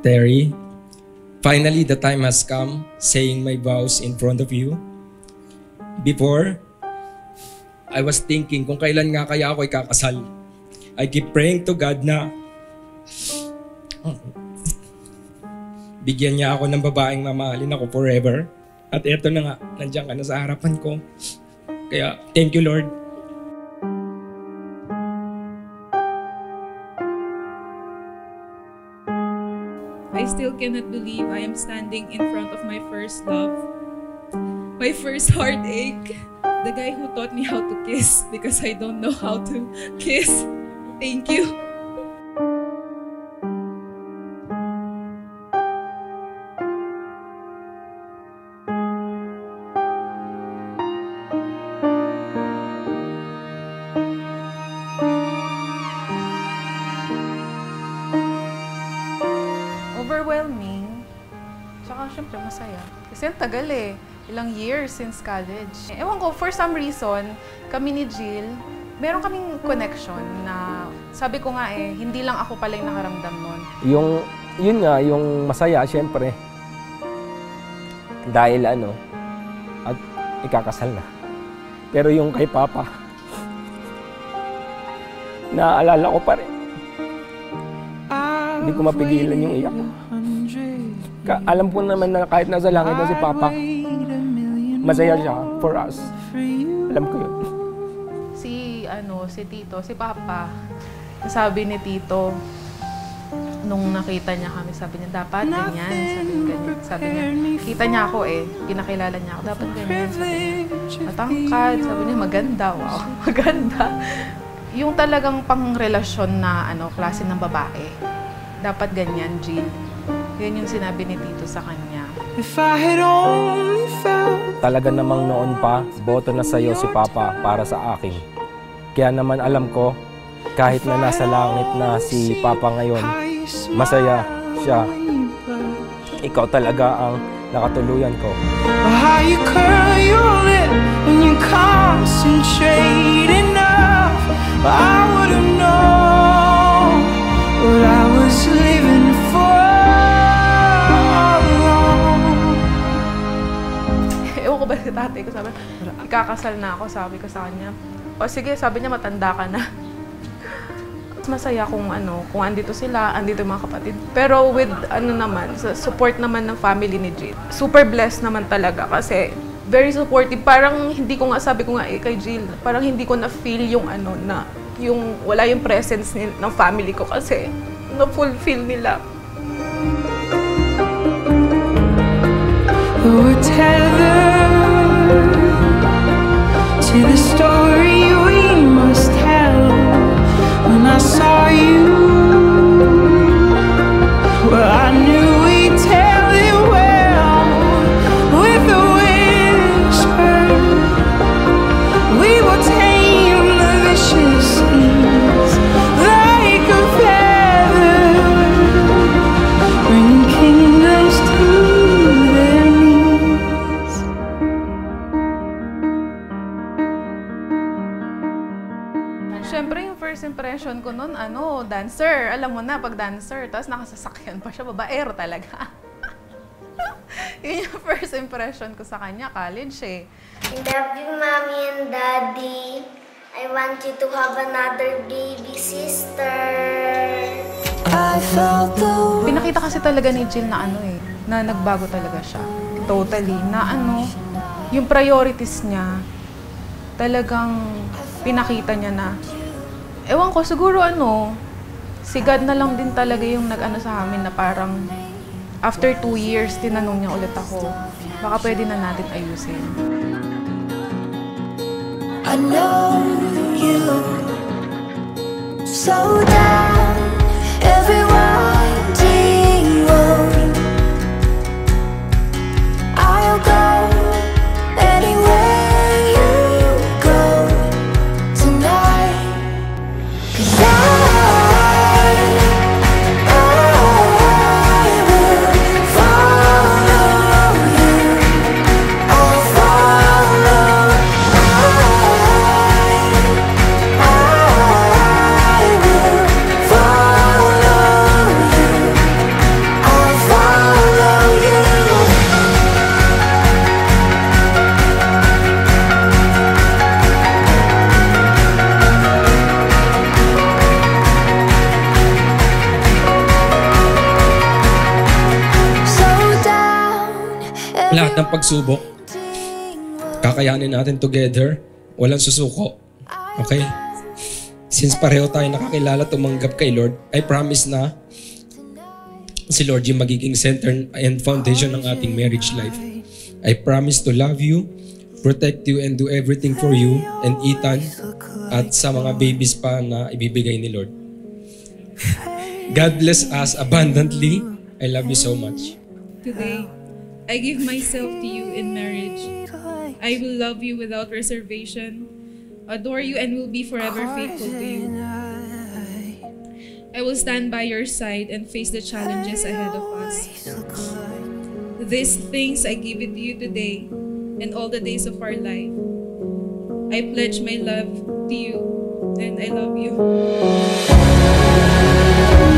Terry. Finally, the time has come saying my vows in front of you. Before, I was thinking kung kailan nga kaya ako ikakasal. I keep praying to God na bigyan niya ako ng babaeng mamahalin ako forever. At eto na nga, nandiyan ka na sa harapan ko. Kaya, thank you Lord. I still cannot believe I am standing in front of my first love, my first heartache, the guy who taught me how to kiss because I don't know how to kiss. Thank you. Overwhelming, tsaka syempre masaya. Kasi ang tagal eh, ilang years since college. Ewan ko, for some reason, kami ni Jill, meron kaming connection na sabi ko nga eh, hindi lang ako pala yung nakaramdam nun. Yun nga, yung masaya syempre. Dahil at ikakasal na. Pero yung kay Papa, naaalala ko pa rin. Hindi ko mapigilan yung iyak ko. Alam ko naman na kahit nasa langit na si Papa, masaya siya for us. Alam ko yun. Si Tito, si Papa, sabi ni Tito, nung nakita niya kami, sabi niya, dapat ganyan. Sabi niya, kita niya ako eh, pinakilala niya ako, dapat ganyan. Sabi niya, matangkad, sabi niya, maganda, wow, maganda. Yung talagang pangrelasyon na klase ng babae. Dapat ganyan, Jill. Yan yung sinabi ni Tito sa kanya. Talaga namang noon pa, boto na sa'yo si Papa para sa akin. Kaya naman alam ko, kahit na nasa langit na si Papa ngayon, masaya siya. Ikaw talaga ang nakatuluyan ko. How you curl your lip when you concentrate enough, I would've known what I was living for. Ewan ko ba si tatay ko, sabi, ikakasal na ako, sabi ko sa kanya. O sige, sabi niya, matanda ka na. Masaya kung andito sila, andito yung mga kapatid. Pero with support naman ng family ni Jill. Super blessed naman talaga kasi very supportive. Parang hindi ko nga, sabi ko nga kay Jill, parang hindi ko na-feel yung yung wala yung presence ng family ko kasi na-fulfill nila. We're tethered to the story we must tell. When I saw you, well, I knew we'd tell it well. With a whisper, we will tame the vicious seas like a feather, bringing kingdoms to their knees. Siyempre, yung first impression ko noon, dancer. Alam mo na, pag dancer, tapos nakasasakyan pa siya, babaero talaga. Yun yung first impression ko sa kanya, college eh. I love you, Mommy and Daddy. I want you to have another baby sister. Pinakita kasi talaga ni Jill na na nagbago talaga siya. Totally. Na yung priorities niya, talagang pinakita niya na, ewan ko, siguro si God na lang din talaga yung sa amin na parang after 2 years, tinanong niya ulit ako, baka pwede na natin ayusin. I know you so down every winding road. I'll go anywhere you go tonight. 'Cause I will follow you. I'll follow. I will ng pagsubok, kakayanin natin together. Walang susuko. Okay? Since pareho tayo nakakilala, tumanggap kay Lord, I promise na si Lord yung magiging center and foundation ng ating marriage life. I promise to love you, protect you, and do everything for you and Ethan at sa mga babies pa na ibibigay ni Lord. God bless us abundantly. I love you so much. Today, I give myself to you in marriage. I will love you without reservation, adore you, and will be forever faithful to you. I will stand by your side and face the challenges ahead of us. These things I give it to you today and all the days of our life. I pledge my love to you, and I love you.